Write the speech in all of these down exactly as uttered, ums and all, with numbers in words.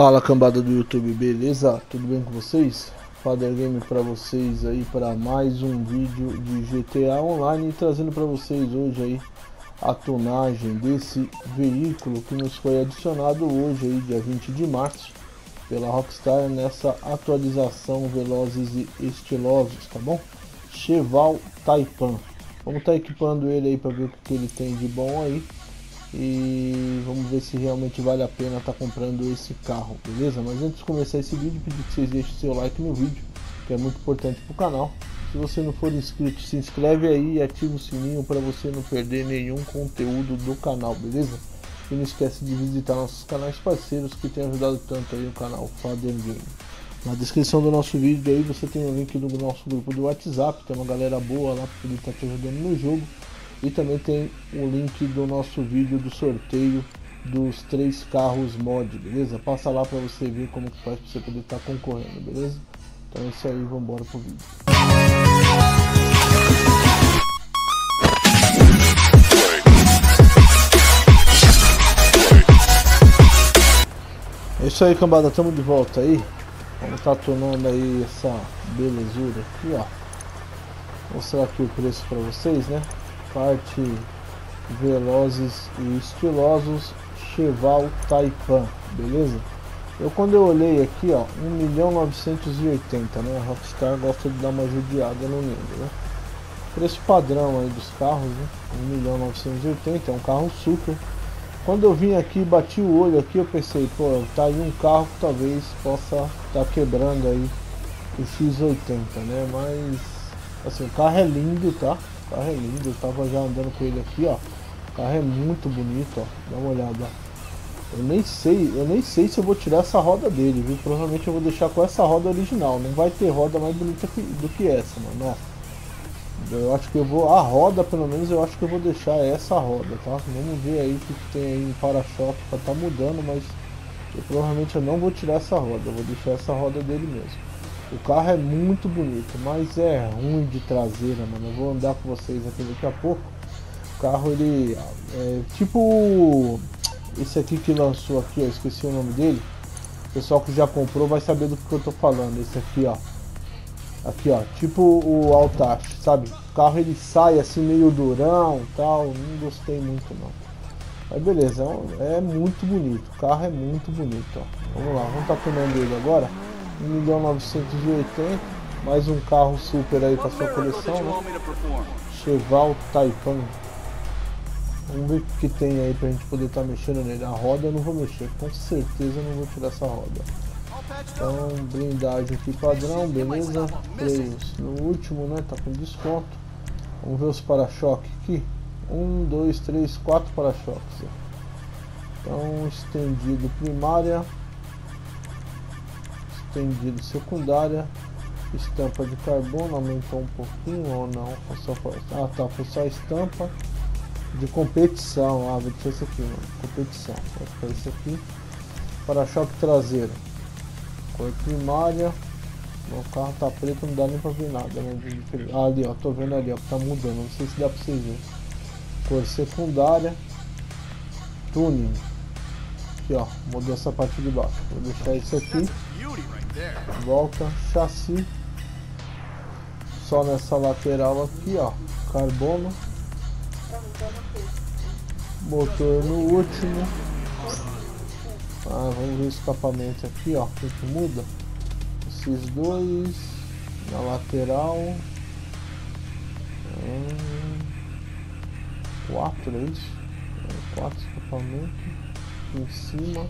Fala, cambada do YouTube, beleza? Tudo bem com vocês? Father Game para vocês aí para mais um vídeo de G T A Online, trazendo para vocês hoje aí a tonagem desse veículo que nos foi adicionado hoje aí, dia vinte de março, pela Rockstar nessa atualização Velozes e Estilosos, tá bom? Cheval Taipan. Vamos estar tá equipando ele aí para ver o que ele tem de bom aí. E vamos ver se realmente vale a pena estar tá comprando esse carro, beleza? Mas antes de começar esse vídeo, pedir que vocês deixem seu like no vídeo, que é muito importante para o canal. Se você não for inscrito, se inscreve aí e ativa o sininho para você não perder nenhum conteúdo do canal, beleza? E não esquece de visitar nossos canais parceiros que tem ajudado tanto aí o canal Father Game. Na descrição do nosso vídeo aí você tem o link do nosso grupo do WhatsApp, tem uma galera boa lá para poder estar te ajudando no jogo. E também tem o link do nosso vídeo do sorteio dos três carros mod, beleza? Passa lá para você ver como que faz para você poder estar concorrendo, beleza? Então é isso aí, vamos embora pro vídeo. É isso aí, cambada, estamos de volta aí. Vamos estar tonando aí essa belezura aqui, ó. Vou mostrar aqui o preço para vocês, né? Parte Velozes e Estilosos Cheval Taipan, beleza? Eu quando eu olhei aqui, ó, um milhão novecentos e oitenta, né? A Rockstar gosta de dar uma judiada no número, né? Preço padrão aí dos carros, né? um milhão novecentos e oitenta, é um carro super. Quando eu vim aqui, bati o olho aqui, eu pensei, pô, tá aí um carro que talvez possa estar tá quebrando aí o X oitenta, né? Mas, assim, o carro é lindo, tá? O carro é lindo, eu tava já andando com ele aqui, ó. O carro é muito bonito, ó. Dá uma olhada. Eu nem sei, eu nem sei se eu vou tirar essa roda dele, viu? Provavelmente eu vou deixar com essa roda original. Não vai ter roda mais bonita que, do que essa, mano. Ó. Eu acho que eu vou, a roda pelo menos eu acho que eu vou deixar essa roda, tá? Vamos ver aí o que, que tem aí em para-choque pra tá mudando, mas eu, provavelmente eu não vou tirar essa roda, eu vou deixar essa roda dele mesmo. O carro é muito bonito, mas é ruim de traseira, mano. Eu vou andar com vocês aqui daqui a pouco. O carro, ele é tipo esse aqui que lançou aqui, ó, esqueci o nome dele. O pessoal que já comprou vai saber do que eu tô falando. Esse aqui, ó. Aqui, ó, tipo o Altache, sabe? O carro ele sai assim meio durão, tal. Não gostei muito não. Mas beleza, é muito bonito. O carro é muito bonito, ó. Vamos lá, vamos estar tomando ele agora. um milhão novecentos e oitenta, mais um carro super aí para sua coleção, né? Cheval Taipan. Vamos ver o que tem aí pra gente poder estar tá mexendo nele. A roda eu não vou mexer, com certeza eu não vou tirar essa roda. Então, blindagem aqui padrão, beleza. Freios no último, né? Tá com desconto. Vamos ver os para-choques aqui. Um, dois, três, quatro para-choques. Então, estendido primária. Estendido secundária, estampa de carbono, aumentou um pouquinho ou não? Foi só, ah tá, foi só a estampa de competição. Ah, vou deixar isso aqui, mano. Competição, vai ficar isso aqui. Para-choque traseiro, cor primária. O carro tá preto, não dá nem pra ver nada, né? Ah, ali, ó, tô vendo ali, ó, tá mudando, não sei se dá pra vocês verem. Cor secundária, tuning. Aqui, ó, mudou essa parte de baixo. Vou deixar isso aqui. Volta, chassi. Só nessa lateral aqui, ó, carbono. Motor no último. Ah, vamos ver o escapamento aqui, ó. O que que muda? Esses dois na lateral. Hum, quatro, é isso? É, quatro escapamentos em cima.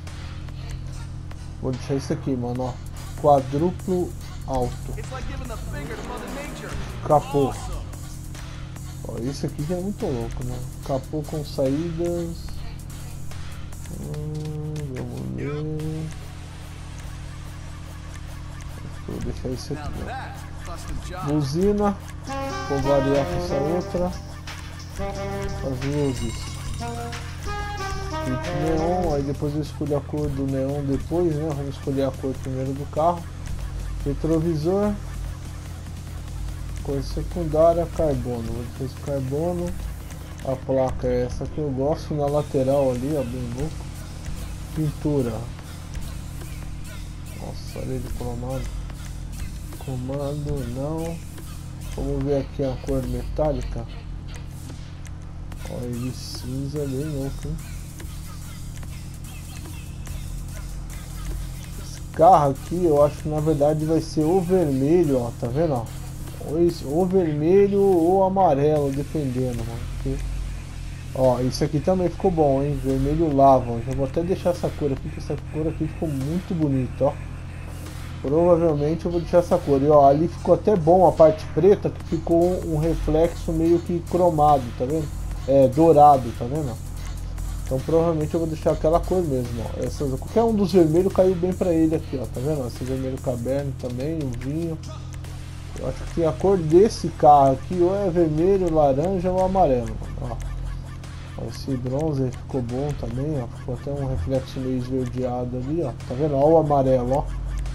Vou deixar isso aqui, mano, ó. Quadruplo alto. Capô. Ó, esse aqui já é muito louco, né? Capô com saídas. Hum, vamos ver. Vou deixar isso aqui, ó. Buzina. Vou variar com essa outra. As luzes. Neon, aí depois eu escolho a cor do neon depois, né? Vamos escolher a cor primeiro do carro. Retrovisor, cor secundária, carbono. Vou deixar esse carbono. A placa é essa que eu gosto, na lateral ali, ó, bem louco. Pintura, Parede cromado. Comando não. Vamos ver aqui a cor metálica. Olha ele cinza bem louco, hein? Esse carro aqui eu acho que na verdade vai ser o vermelho, ó, tá vendo? Ó? Ou, esse, ou vermelho ou amarelo, dependendo, mano. Porque, ó, isso aqui também ficou bom, hein? Vermelho lava. Ó. Já vou até deixar essa cor aqui, porque essa cor aqui ficou muito bonita, ó. Provavelmente eu vou deixar essa cor. E ó, ali ficou até bom a parte preta, que ficou um reflexo meio que cromado, tá vendo? É, dourado, tá vendo? Então provavelmente eu vou deixar aquela cor mesmo, ó. Essas, qualquer um dos vermelhos caiu bem pra ele aqui, ó, tá vendo? Esse vermelho caberno também, o vinho. Eu acho que a cor desse carro aqui ou é vermelho, laranja ou amarelo, ó. Ó, esse bronze ficou bom também, ó. Ficou até um reflexo meio esverdeado ali, ó. Tá vendo? Ó o amarelo, ó.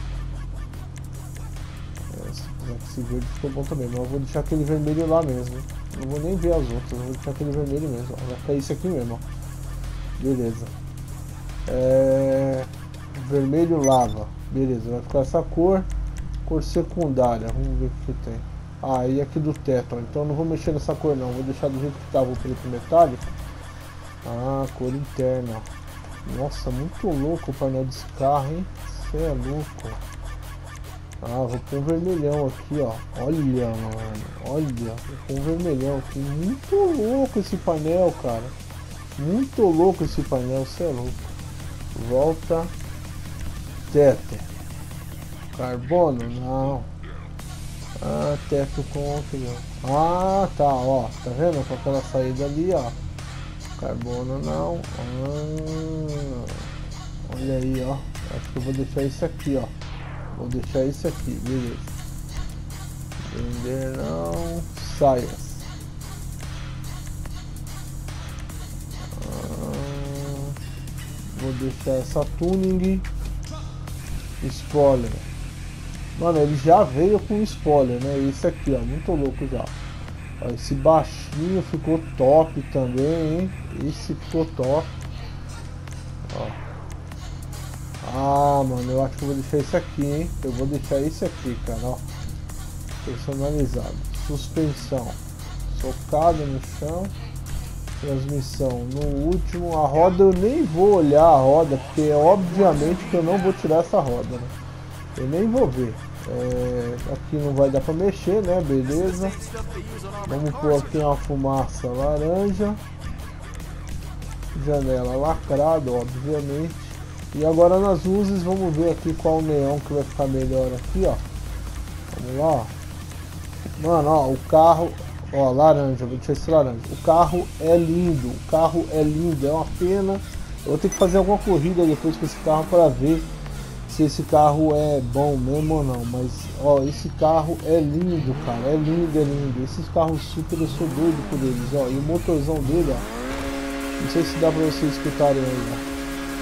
Esse verde ficou bom também, mas eu vou deixar aquele vermelho lá mesmo. Não vou nem ver as outras, eu vou deixar aquele vermelho mesmo. Ó. Vai ficar isso aqui mesmo, ó. Beleza. É... Vermelho lava. Beleza, vai ficar essa cor. Cor secundária, vamos ver o que tem. Ah, e aqui do teto, ó. Então eu não vou mexer nessa cor não, vou deixar do jeito que estava o preto metálico. Ah, cor interna. Nossa, muito louco o painel desse carro, hein? Você é louco. Ah, vou pôr um vermelhão aqui, ó. Olha, mano. Olha, vou pôr um vermelhão aqui. Muito louco esse painel, cara. Muito louco esse painel, você é louco. Volta. Teto. Carbono? Não. Ah, teto com... Ah, tá, ó. Tá vendo? Com aquela saída ali, ó. Carbono não. Ah, olha aí, ó. Acho que eu vou deixar isso aqui, ó. Vou deixar isso aqui, beleza. Vender não. Saias. Ah, vou deixar essa tuning. Spoiler. Mano, ele já veio com spoiler, né? Esse aqui, ó. Muito louco já. Ó, esse baixinho ficou top também, hein? Esse ficou top. Ó. Ah, mano, eu acho que eu vou deixar esse aqui, hein? Eu vou deixar esse aqui, cara, ó. Personalizado. Suspensão. Socada no chão. Transmissão no último. A roda eu nem vou olhar a roda, porque obviamente que eu não vou tirar essa roda, né? Eu nem vou ver. É, aqui não vai dar pra mexer, né? Beleza. Vamos pôr aqui uma fumaça laranja. Janela lacrada, obviamente. E agora nas luzes, vamos ver aqui qual neon que vai ficar melhor aqui, ó. Vamos lá, ó. Mano, ó, o carro, ó, laranja, vou deixar esse laranja. O carro é lindo, o carro é lindo, é uma pena. Eu vou ter que fazer alguma corrida depois com esse carro para ver se esse carro é bom mesmo ou não. Mas, ó, esse carro é lindo, cara, é lindo, é lindo. Esses carros super, eu sou doido por eles, ó. E o motorzão dele, ó. Não sei se dá pra vocês escutarem aí, ó.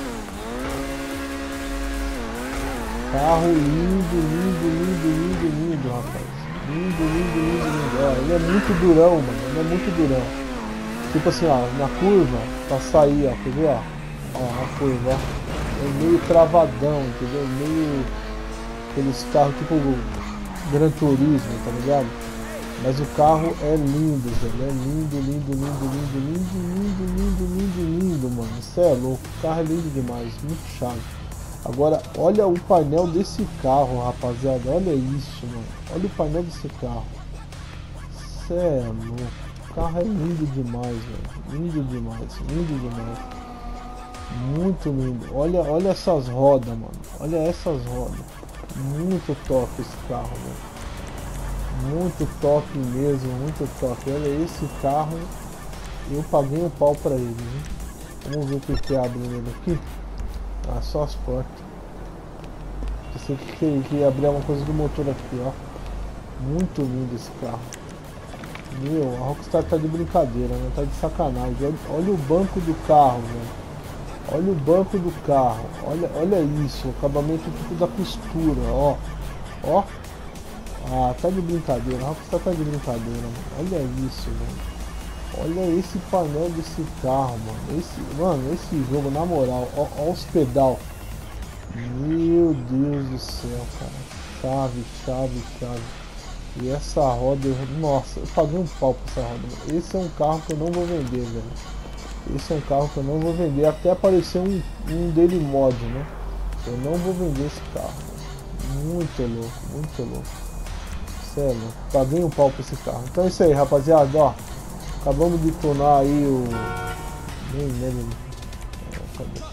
Carro lindo, lindo, lindo, lindo, lindo, rapaz. Lindo, lindo, lindo, lindo. Ó, ele é muito durão, mano. Ele é muito durão. Tipo assim, ó, na curva, pra sair, ó, quer ver, ó? Ó, na curva, ó. É meio travadão, entendeu? Meio... aqueles carros tipo Gran Turismo, tá ligado? Mas o carro é lindo, velho. É lindo, lindo, lindo, lindo, lindo, lindo, lindo, lindo, lindo, mano. Isso é louco. O carro é lindo demais. Muito chave. Agora, olha o painel desse carro, rapaziada. Olha isso, mano. Olha o painel desse carro. Cê é louco. O carro é lindo demais, velho. Lindo demais. Lindo demais. Muito lindo. Olha, olha essas rodas, mano. Olha essas rodas. Muito top esse carro, velho. Muito top mesmo. Muito top. Olha esse carro. Eu paguei um pau pra ele, hein? Vamos ver o que que abre nele aqui. Ah, só as portas. Eu sei que, que abrir alguma coisa do motor aqui, ó. Muito lindo esse carro. Meu, a Rockstar tá de brincadeira, né? Tá de sacanagem. Olha, olha o banco do carro, velho. Olha o banco do carro. Olha, olha isso. O acabamento tipo da costura, ó. Ó. Ah, tá de brincadeira. A Rockstar tá de brincadeira, mano. Olha isso, velho. Olha esse painel desse carro, mano. Esse, mano, esse jogo, na moral, ó, ó os pedal. Meu Deus do céu, cara. Chave, chave, chave. E essa roda, nossa, eu paguei um pau pra essa roda. Esse é um carro que eu não vou vender, velho. Esse é um carro que eu não vou vender. Até apareceu um, um dele mod, né? Eu não vou vender esse carro. Muito louco, muito louco. Sério, paguei um pau pra esse carro. Então é isso aí, rapaziada, ó. Acabamos de clonar aí o... Nem lembro. Cadê?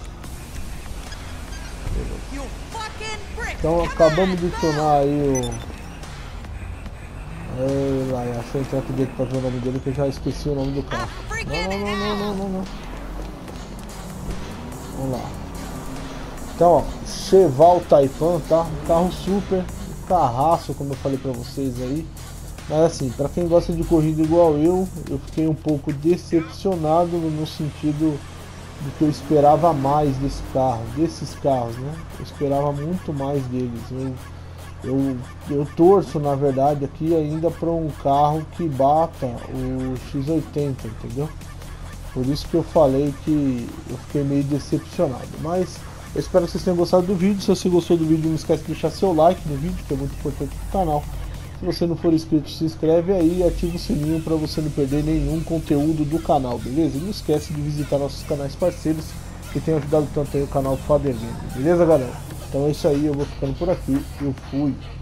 Então acabamos de clonar aí o... Ei, lá, achei entrar aqui dentro pra ver o nome dele que eu já esqueci o nome do carro. Não, não, não, não, não, não. Vamos lá. Então, ó, Cheval Taipan, tá? Um carro super, um carraço, como eu falei pra vocês aí. Mas assim, pra quem gosta de corrida igual eu, eu fiquei um pouco decepcionado no sentido de que eu esperava mais desse carro, desses carros, né? Eu esperava muito mais deles. Eu, eu, eu torço, na verdade, aqui ainda para um carro que bata o X oitenta, entendeu? Por isso que eu falei que eu fiquei meio decepcionado. Mas eu espero que vocês tenham gostado do vídeo. Se você gostou do vídeo, não esquece de deixar seu like no vídeo, que é muito importante para o canal. Se você não for inscrito, se inscreve aí e ativa o sininho para você não perder nenhum conteúdo do canal, beleza? E não esquece de visitar nossos canais parceiros que tem ajudado tanto aí o canal Fader Games, beleza, galera? Então é isso aí, eu vou ficando por aqui, eu fui.